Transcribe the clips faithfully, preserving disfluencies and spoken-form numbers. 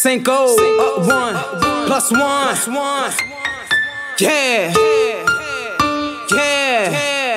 Cinco, up one, plus one, yeah, yeah.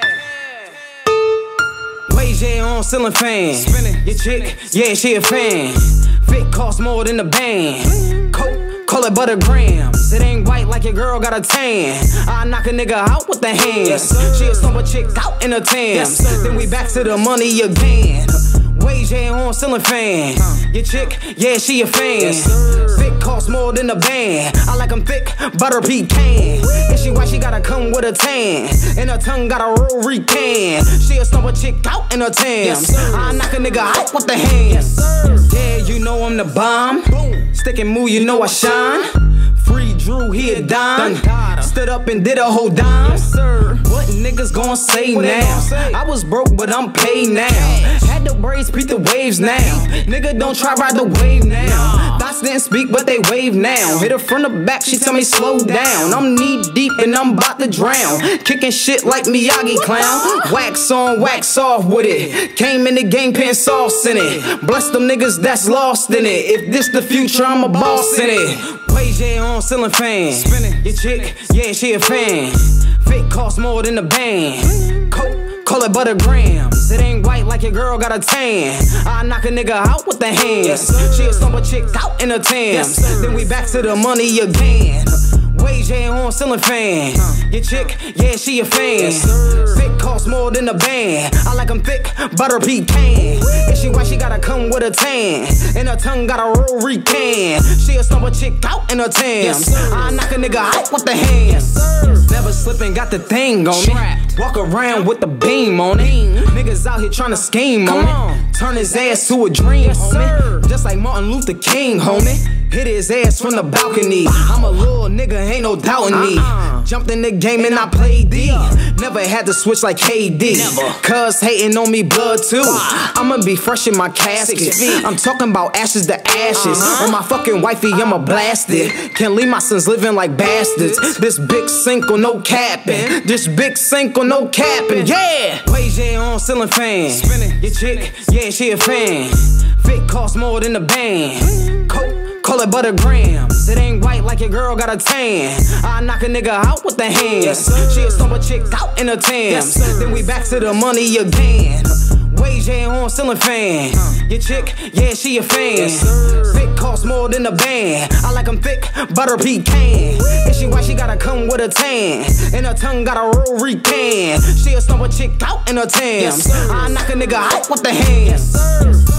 Waves, yeah, on ceiling fan. Your chick, yeah, she a fan. Fit cost more than the band. Coke, call it butter grams. It ain't white like your girl got a tan. I knock a nigga out with the hands. She a summer chick out in a Tams. Then we back to the money again. Waves, yeah, on ceiling fan. Your chick, yeah, she a fan. Thick cost more than a band. I like them thick, butter pecan. And she white, she gotta come with a tan. And her tongue got a roll recan. She a summer chick out in a Tams. I knock a nigga out with the hands. Yeah, you know I'm the bomb. Stick and move, you know I shine. Free Drew, he a dime. Stood up and did a whole dime. What niggas gon' say now? I was broke, but I'm paid now. Had the braids, beat the waves now. Nigga, don't try ride the wave now. Thoughts didn't speak, but they wave now. Hit her from the back, she tell me slow down. I'm knee deep and I'm about to drown. Kicking shit like Miyagi clown. Wax on, wax off with it. Came in the game, pin sauce in it. Bless them niggas that's lost in it. If this the future, I'm a boss in it. Waves, yeah, on ceiling fan. Your chick, yeah, she a fan. Fake cost more than the band. Coke, call it butter grams. It ain't white like your girl got a tan. I knock a nigga out with the hands. She a summer chick out in a Tams. Then we back to the money again. Waves, yeah, on ceiling fan. Your chick, yeah, she a fan. Thick cost more than a band. I like them thick, butter pecan. And she white, she gotta come with a tan. And her tongue got a roll recan. She a summer chick out in her Tams. I knock a nigga out with the hands. Never slipping, got the thing on me. Walk around with the beam on it. Niggas out here trying to scheme on it. Turn his ass to a dream, homie. Just like Martin Luther King, homie. Hit his ass from the balcony. I'm a little nigga, ain't no doubting me. Jumped in the game and I played D. Never had to switch like K D. Cuz hating on me blood too. I'ma be fresh in my casket. I'm talking about ashes to ashes. On my fucking wifey, I'ma blast it. Can't leave my sons living like bastards. This big Cinco, no capping. This big Cinco, no capping. Yeah! Waves, yeah, on ceiling fan. Your chick, yeah, she a fan. Fit cost more than the band. Coke, call it butter grams. It ain't white like your girl got a tan. I knock a nigga out with the hands. She a summer chick out in a Tams. Then we back to the money again. Waves, yeah, on ceiling fan. Your chick, yeah, she a fan. Thick cost more than a band. I like them thick, butter pecan. And she white, she gotta come with a tan. And her tongue got a roll recan. She a summer chick out in her Tams. I knock a nigga out with the hands.